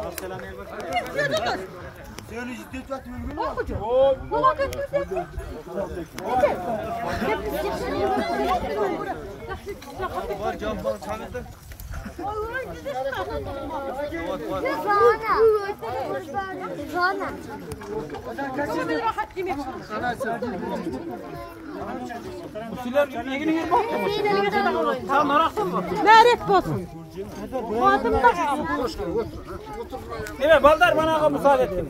Evet, Baldar bana müsaade edin.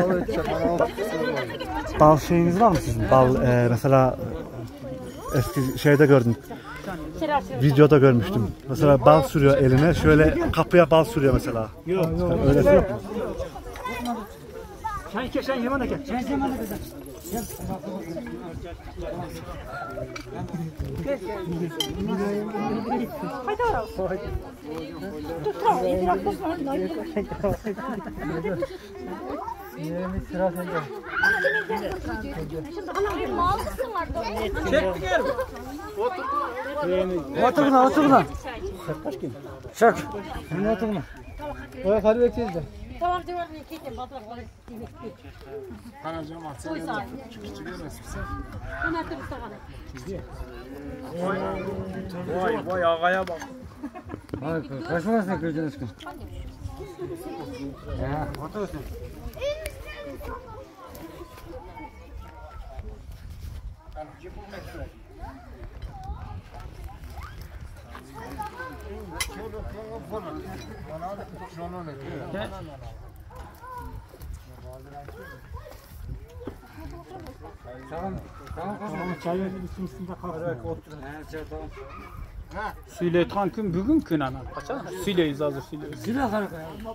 Bal şeyiniz var mı sizin? Bal mesela eski şeyde gördüm. Videoda görmüştüm. Mesela bal sürüyor eline, şöyle kapıya bal sürüyor mesela. Yok. Öyle yok mu? Sen yemana gel. Çektik yer mi? Otur buna. Çak. Şimdi otur buna. Oya hadi bekleyiz de. Tamam devam edelim. Batırakları yemek. Kanacığım at sen çıkışçı gelmesin sen. Bunlar da Mustafa. Vay ağaya bak. Kaçmasın kırıcın aşkım. Ya otursun. Tamam çayı üstünde kalkıyor. Süle tankın bugün kınanan. Kaçar? Süleyiz hazır süleyiz. Süle kanka.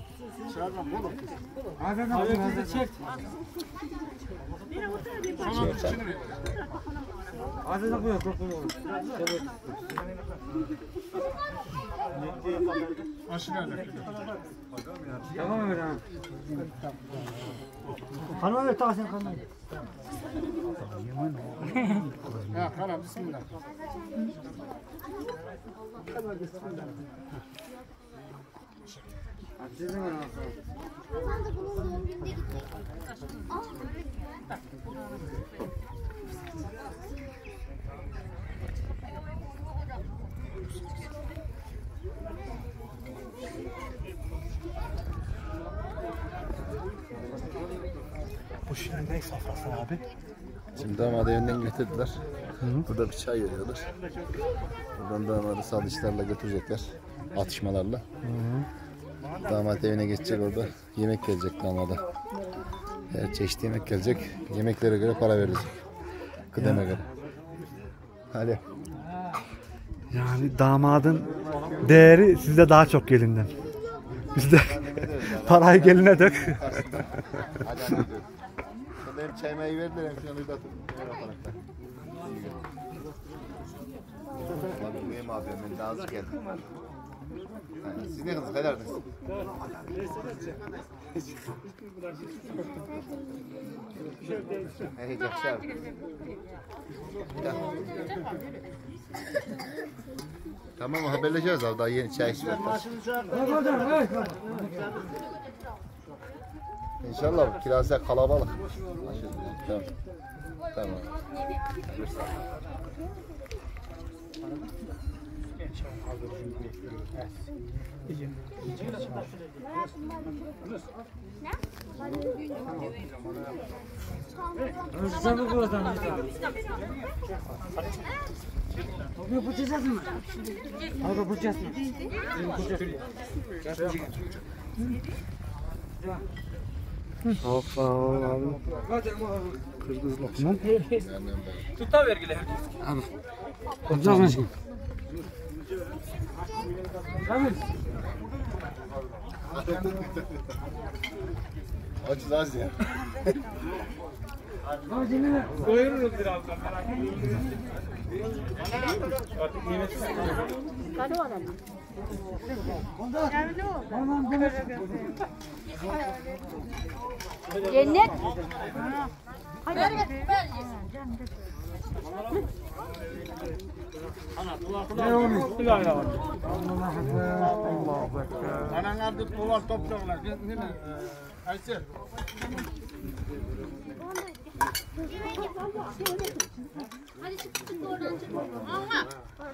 Hadi çek. Hadi ne koyuyor kokulu. Tamam mı lan? Kanal ver taşın kanal. Ya kana bismillah. Bu şimdi ne sofrası abi? Şimdi damat evinden getirdiler. Burada bir çay veriyorlar. Buradan damadı salışlarla götürecekler. Atışmalarla. Damat evine geçecek, orada yemek gelecek damada. Her çeşit yemek gelecek. Yemeklere göre para verilecek. Kıdeme göre. Hadi. Yani damadın değeri sizde daha çok gelinden. Bizde parayı geline dök. Hadi. Hem çaymayı verdiler hem şunu da yaparak. Abi benim abim ben daha az geldim. Siz ne kızı kadardınız? Hey Cakşar. Tamam haberleşeceğiz abi, daha yeni çay içiyorlar. İnşallah kirası kalabalık. Tamam. Tamam. Yapacağız mı? Hadi yapacağız mı? Sağ ol abi. Kırgız lokumu. Tuta vergiler. Yapacağız mı? Açız az ya. Doyururuz birazdan, merak etmeyin. Artık yemek istiyorum. Cennet. Hadi. Ananlarda dolar topluyorlar. Ne? Aysel. Hadi çıktık oradan çık. Ama.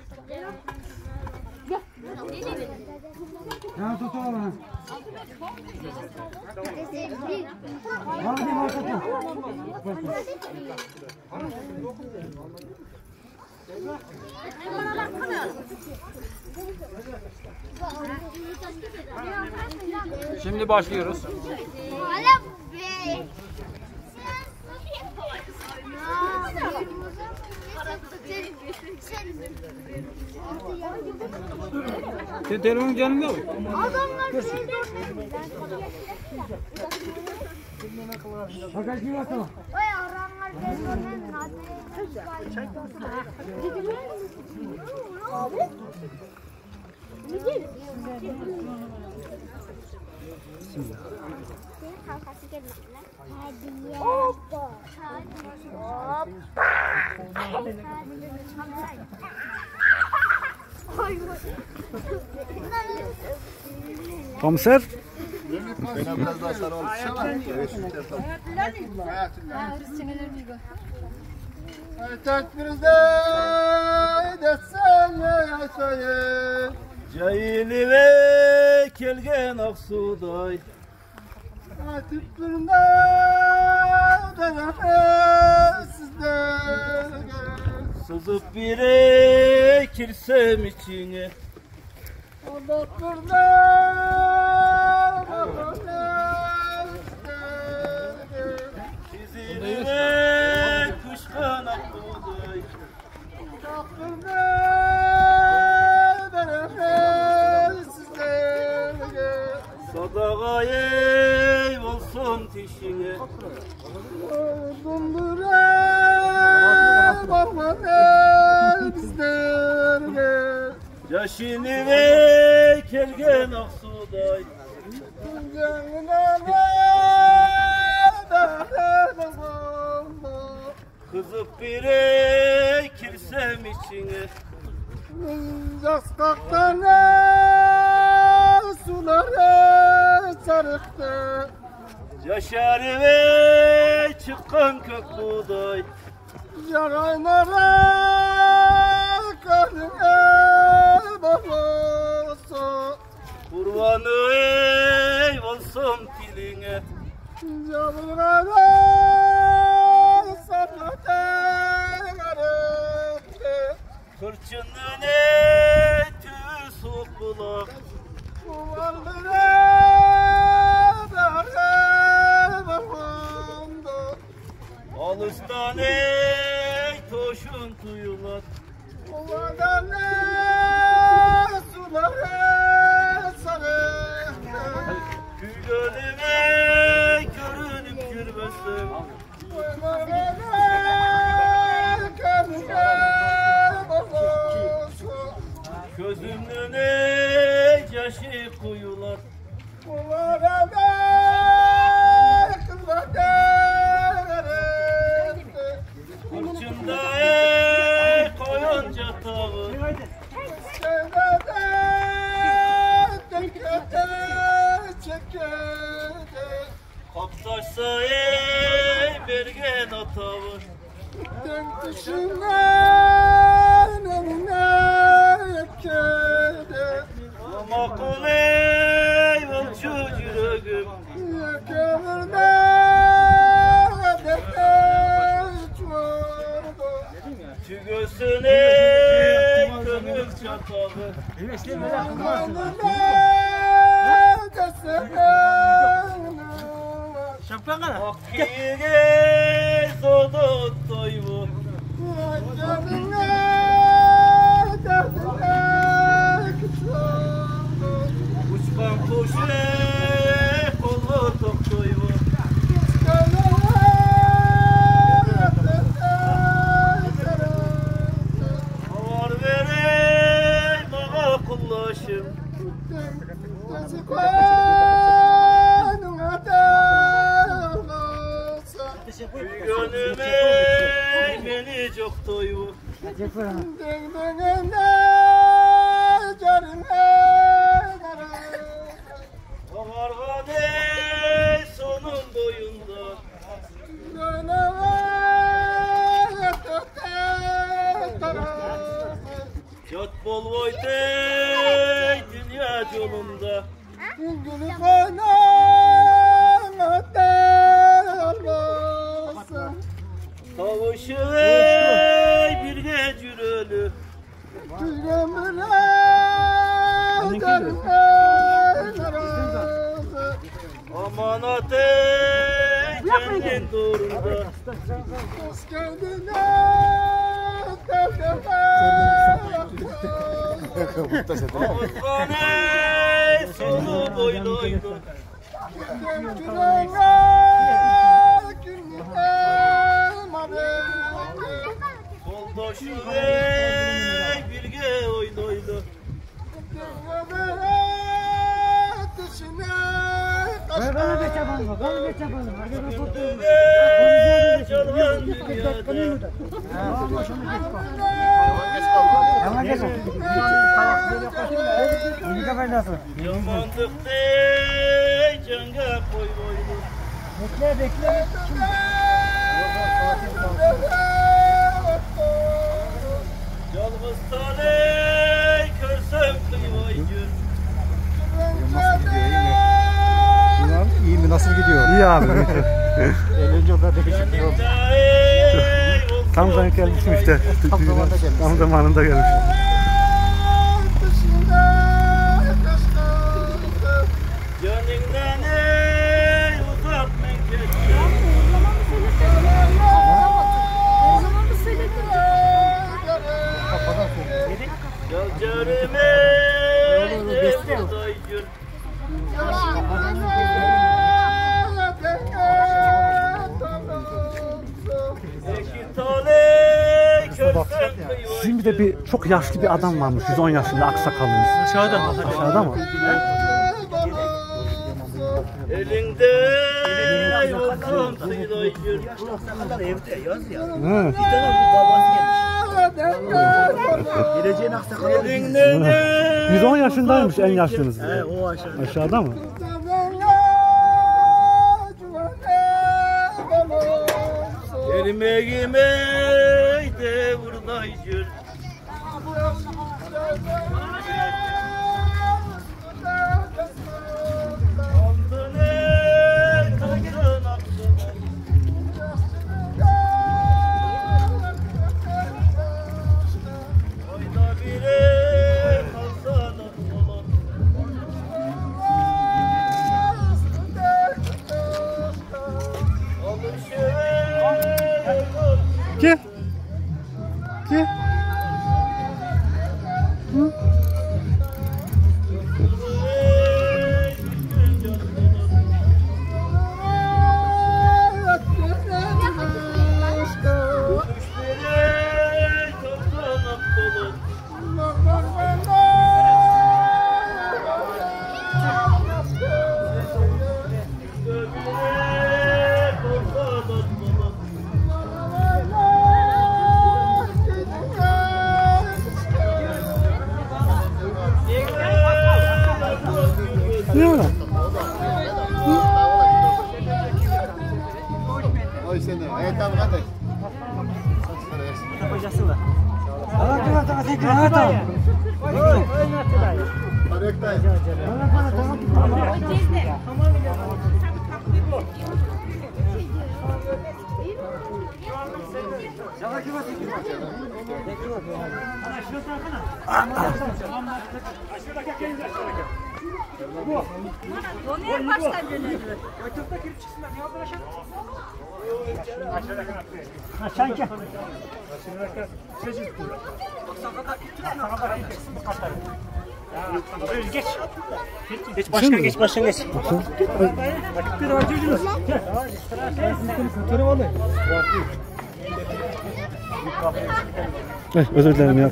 Ya tutalım. Hadi bakalım. Şimdi başlıyoruz. Sen telefonun canında mı? Fakat kim bakalım? Komiser. Bana biraz daha sarı olmuş ama. Evet, Cahili ve kelgen aksuday sızıp bire kirsem içine Çizili ve kuşkan aksuday Sadakayı olsun tişine Yaşını ve kelgen aksuday Kızıp bire kirsem içine Yaskaktan suları sarıktı. Yaşarı ve çıkan kök buğday Yaraylara kanıya babası. Kurbanı ey olsun diline Yavrulara sarıktı. Kırçının ey tüy soğuk bulak Alıstan ey toşun tuyular Gül gölüme görünüp gülmesin Gözümün ey yaşı kuyular Kırçında ey koyunca tağı Kaptaşsa ey bergen atağı Ama kul ey olçu yüreğim Tügösün ey kömür çatağı Akkiye zodu toyvu Uçkan kuşu ey kolu tok toyvu Avar verey bana kullaşım Amargane sonun boyunda Yat bol voytey dünya yolunda Kavuşu ey bir gecürölü Amanat ey cennet doğrunda Kavuşkan ey sonu boyluydu Soldaşı ey birge oydoydu Çalan dünyada Yamandık dey canga koy boydu Bekle. Yalnız taley körsem kıymayı gör İyi mi? Nasıl gidiyor? İyi abi. Eğlence o da değişik oldu. Tam denk gelmişim işte. Tam zamanında gelmiş. Tam zamanında gelmiş. Canından ey uzak menketçe Yal carim ey de buğday gül Eki taley körsem kıymayı Sizin bir de bir çok yaşlı bir adam varmış. 110 yaşında aksakallıyız. Aşağıda. Aşağıda mı? Elinde yoldan sıyrayır Hı. Geleceğin aksakalı. Elinde 110 yaşındaymış en yaşlınız. O aşağı. Aşağıda mı? Elime de buradayır Aldın ey kalkın aklına Oyda bire kalsan aklıma Gel. Gel. Hı? Ne var? Oy seni. Evet tamam hadi. Geç başkan geç başkan geç. Özür dilerim ya.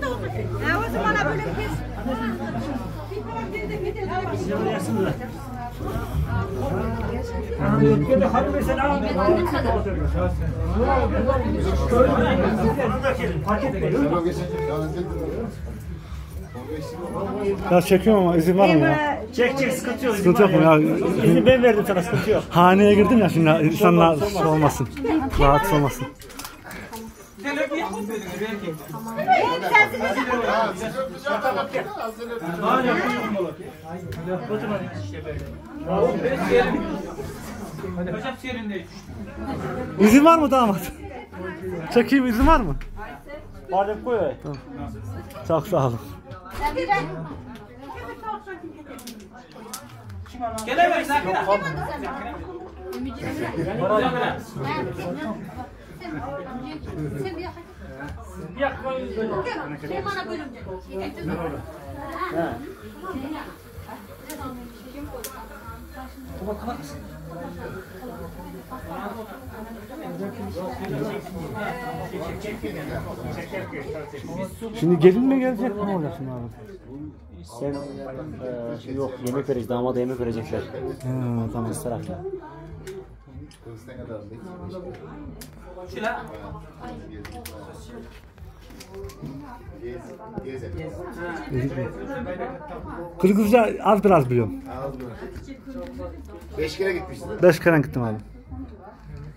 O zaman böyle bir Ya çekiyorum ama izin var mı ya? Çek sıkıntı yok. Sıkıntı yok mu ya? İzni ben verdim sana, sıkıntı yok. Haneye girdim ya şimdi insanlar şey olmasın. Rahatsız olmasın. İzin var mı damat? Çekeyim, izin var mı? Badem koy. Tamam. Çok sağ olun. Şimdi gelin mi gelecek, ne olacak şimdi abi? Sen yok, yemek verecek, damada yemek verecekler. Tamam. Tarafta. Kırgızca az biraz biliyorum. 5 kere gitmişsin. 5 kere gittim abi.